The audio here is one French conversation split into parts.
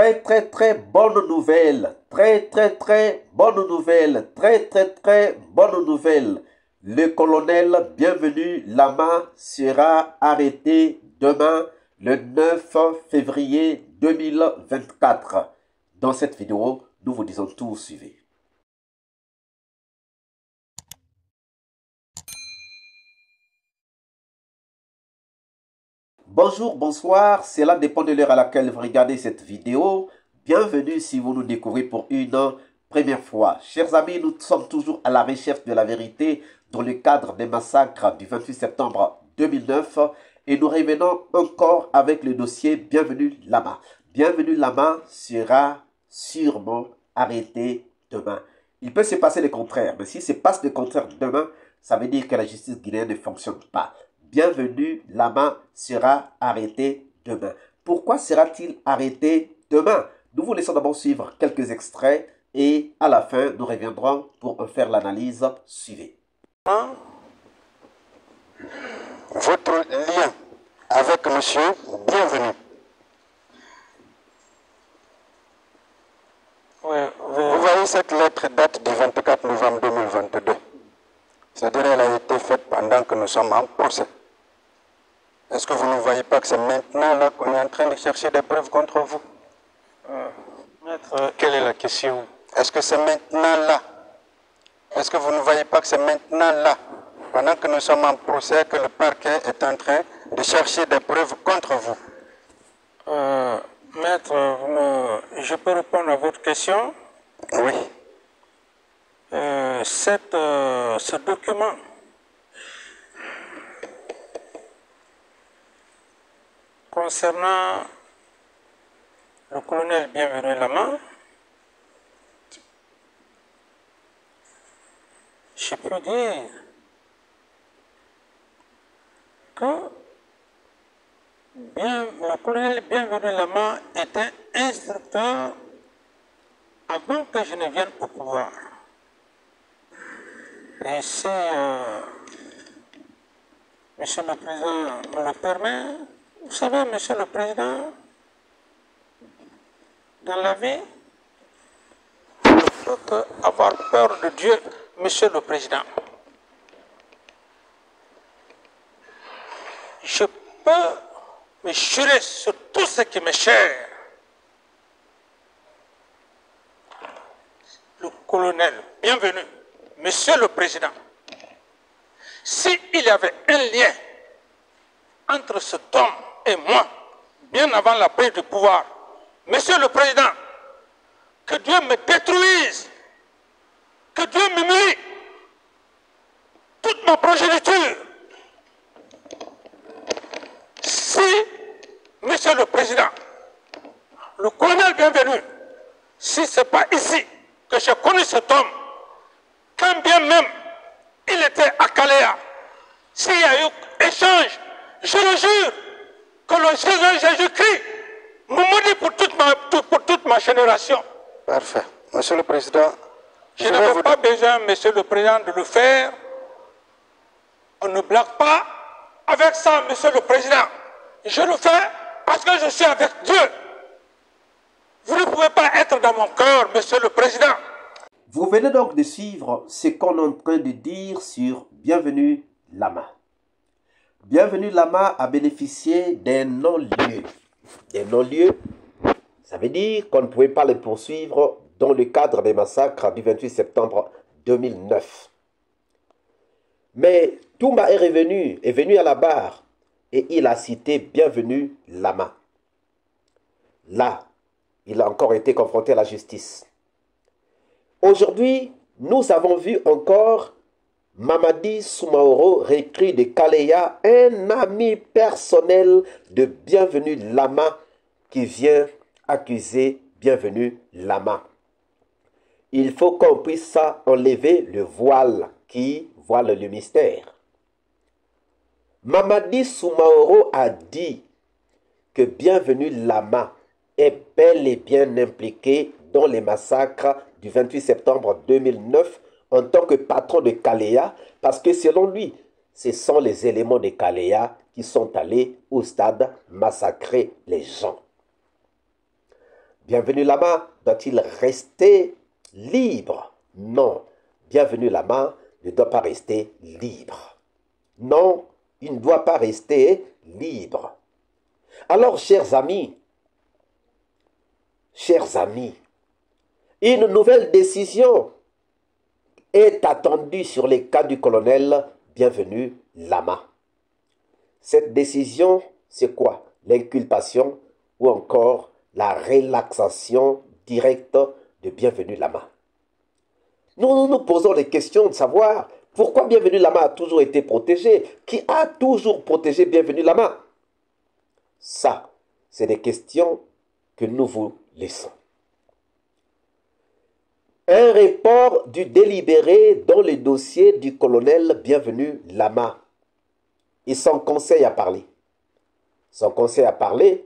Très bonne nouvelle, très bonne nouvelle, très bonne nouvelle. Le colonel Bienvenu Lama sera arrêté demain, le 9 février 2024. Dans cette vidéo, nous vous disons tout, suivez. Bonjour, bonsoir, cela dépend de l'heure à laquelle vous regardez cette vidéo. Bienvenue si vous nous découvrez pour une première fois. Chers amis, nous sommes toujours à la recherche de la vérité dans le cadre des massacres du 28 septembre 2009 et nous revenons encore avec le dossier Bienvenu Lama. Bienvenu Lama sera sûrement arrêté demain. Il peut se passer le contraire, mais si se passe le contraire demain, ça veut dire que la justice guinéenne ne fonctionne pas. Bienvenu Lama sera arrêté demain. Pourquoi sera-t-il arrêté demain? Nous vous laissons d'abord suivre quelques extraits et à la fin, nous reviendrons pour en faire l'analyse. Suivez. Votre lien avec monsieur Bienvenu. Oui. Vous voyez cette lettre date du 24 novembre 2022. C'est-à-dire qu'elle a été faite pendant que nous sommes en procès. Est-ce que vous ne voyez pas que c'est maintenant là qu'on est en train de chercher des preuves contre vous? Maître, quelle est la question? Est-ce que c'est maintenant là? Est-ce que vous ne voyez pas que c'est maintenant là, pendant que nous sommes en procès, que le parquet est en train de chercher des preuves contre vous? Maître, je peux répondre à votre question? Oui. Ce document concernant le colonel Bienvenu Lama, je peux dire que le colonel Bienvenu Lama était instructeur avant que je ne vienne au pouvoir. Et si Monsieur le Président me le permet, vous savez, Monsieur le Président, dans la vie, il ne faut qu'avoir peur de Dieu, Monsieur le Président. Je peux me jurer sur tout ce qui m'est cher. Le colonel Bienvenu, Monsieur le Président, s'il y avait un lien entre cet homme et moi, bien avant la prise du pouvoir, Monsieur le Président, que Dieu me détruise, que Dieu m'humilie, toute ma progéniture. Si, Monsieur le Président, le colonel Bienvenu, si ce n'est pas ici que j'ai connu cet homme, quand bien même il était à Caléa, s'il y a eu échange, je le jure que le Seigneur Jésus-Christ me maudit pour toute ma génération. Parfait. Monsieur le Président, je n'avais pas besoin, Monsieur le Président, de le faire. On ne blague pas avec ça, Monsieur le Président. Je le fais parce que je suis avec Dieu. Vous ne pouvez pas être dans mon cœur, Monsieur le Président. Vous venez donc de suivre ce qu'on est en train de dire sur Bienvenu Lama. Bienvenu Lama a bénéficié d'un non-lieu. Un non-lieu, ça veut dire qu'on ne pouvait pas le poursuivre dans le cadre des massacres du 28 septembre 2009. Mais Toumba est venu à la barre et il a cité Bienvenu Lama. Là, il a encore été confronté à la justice. Aujourd'hui, nous avons vu encore Mamadi Soumaoro, recrue de Caléa, un ami personnel de Bienvenu Lama qui vient accuser Bienvenu Lama. Il faut qu'on puisse enlever le voile qui voile le mystère. Mamadi Soumaoro a dit que Bienvenu Lama est bel et bien impliqué dans les massacres du 28 septembre 2009 en tant que patron de Caléa, parce que selon lui, ce sont les éléments de Caléa qui sont allés au stade massacrer les gens. Bienvenu Lama doit-il rester libre? Non. Bienvenu Lama ne doit pas rester libre. Non, il ne doit pas rester libre. Alors, chers amis, une nouvelle décision est attendue sur les cas du colonel Bienvenu Lama. Cette décision, c'est quoi? L'inculpation ou encore la relaxation directe de Bienvenu Lama. Nous nous posons les questions de savoir pourquoi Bienvenu Lama a toujours été protégé. Qui a toujours protégé Bienvenu Lama? Ça, c'est des questions que nous vous laissons. Un report du délibéré dans le dossier du colonel Bienvenu Lama. Et son conseil a parlé. Son conseil a parlé.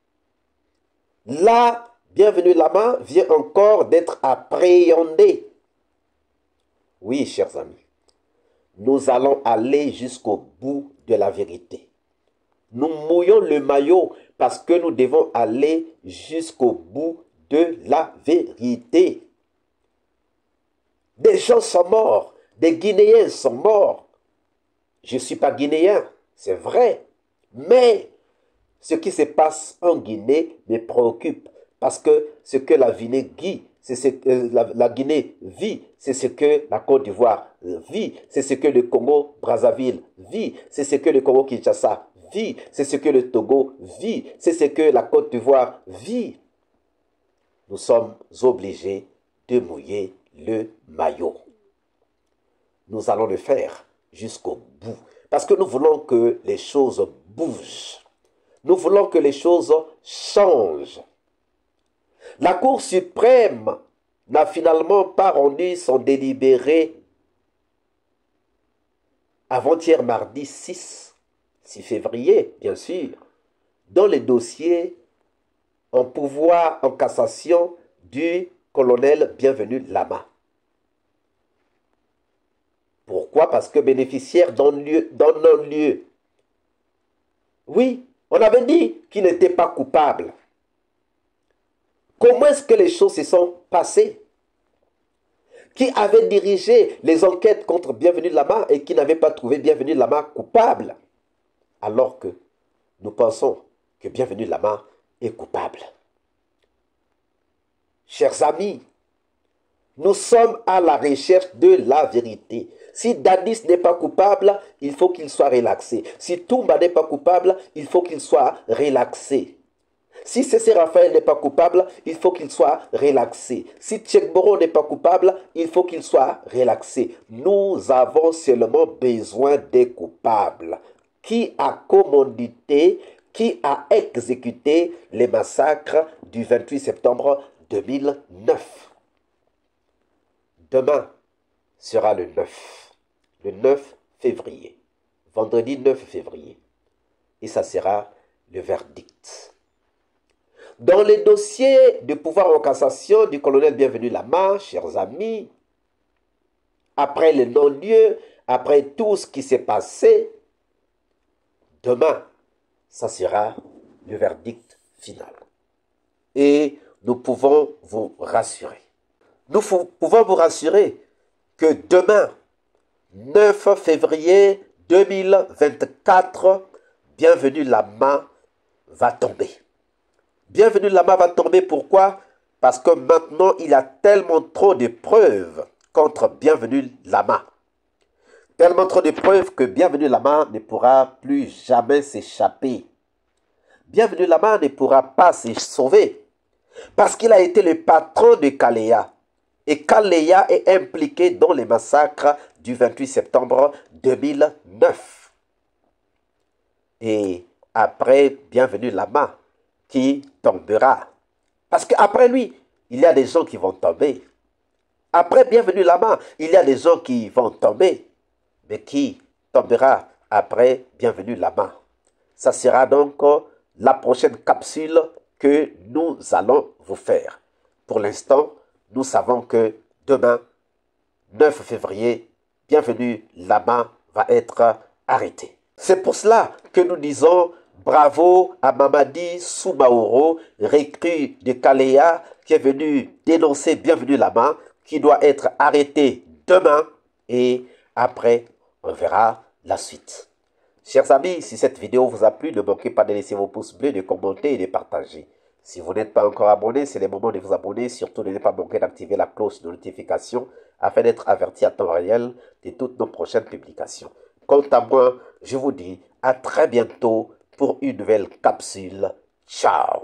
Là, Bienvenu Lama vient encore d'être appréhendé. Oui, chers amis, nous allons aller jusqu'au bout de la vérité. Nous mouillons le maillot parce que nous devons aller jusqu'au bout de la vérité. Des gens sont morts, des Guinéens sont morts. Je ne suis pas guinéen, c'est vrai, mais ce qui se passe en Guinée me préoccupe parce que ce que la Guinée vit, c'est ce que la Guinée vit, c'est ce que la Côte d'Ivoire vit, c'est ce que le Congo-Brazzaville vit, c'est ce que le Congo-Kinshasa vit, c'est ce que le Togo vit, c'est ce que la Côte d'Ivoire vit. Nous sommes obligés de mouiller le maillot. Nous allons le faire jusqu'au bout. Parce que nous voulons que les choses bougent. Nous voulons que les choses changent. La Cour suprême n'a finalement pas rendu son délibéré avant-hier mardi 6 février, bien sûr, dans le dossier en pouvoir en cassation du colonel Bienvenu Lama. Pourquoi? Parce que bénéficiaire d'un non-lieu. Oui, on avait dit qu'il n'était pas coupable. Comment est-ce que les choses se sont passées? Qui avait dirigé les enquêtes contre Bienvenu Lama et qui n'avait pas trouvé Bienvenu Lama coupable? Alors que nous pensons que Bienvenu Lama est coupable. Chers amis, nous sommes à la recherche de la vérité. Si Dadis n'est pas coupable, il faut qu'il soit relaxé. Si Toumba n'est pas coupable, il faut qu'il soit relaxé. Si Cessé Raphaël n'est pas coupable, il faut qu'il soit relaxé. Si Tchekboro n'est pas coupable, il faut qu'il soit relaxé. Nous avons seulement besoin des coupables. Qui a commandité, qui a exécuté les massacres du 28 septembre 2009. Demain sera le 9 février, vendredi 9 février, et ça sera le verdict. Dans les dossiers de pouvoir en cassation du colonel Bienvenu Lama, chers amis, après le non-lieu, après tout ce qui s'est passé, demain, ça sera le verdict final. Et nous pouvons vous rassurer. Nous pouvons vous rassurer que demain, 9 février 2024, Bienvenu Lama va tomber. Bienvenu Lama va tomber, pourquoi? Parce que maintenant, il y a tellement trop de preuves contre Bienvenu Lama. Tellement trop de preuves que Bienvenu Lama ne pourra plus jamais s'échapper. Bienvenu Lama ne pourra pas se sauver. Parce qu'il a été le patron de Kaleya. Et Kaleya est impliqué dans les massacres du 28 septembre 2009. Et après, Bienvenu Lama qui tombera. Parce qu'après lui, il y a des gens qui vont tomber. Après Bienvenu Lama, il y a des gens qui vont tomber. Mais qui tombera après Bienvenu Lama? Ça sera donc la prochaine capsule que nous allons vous faire. Pour l'instant, nous savons que demain, 9 février, Bienvenu Lama va être arrêté. C'est pour cela que nous disons Bravo à Mamadi Soumaoro, recrue de Kalea, qui est venu dénoncer Bienvenue Lama, qui doit être arrêté demain. Et après, on verra la suite. Chers amis, si cette vidéo vous a plu, ne manquez pas de laisser vos pouces bleus, de commenter et de partager. Si vous n'êtes pas encore abonné, c'est le moment de vous abonner. Surtout, ne pas manquer d'activer la cloche de notification afin d'être averti à temps réel de toutes nos prochaines publications. Quant à moi, je vous dis à très bientôt pour une nouvelle capsule. Ciao!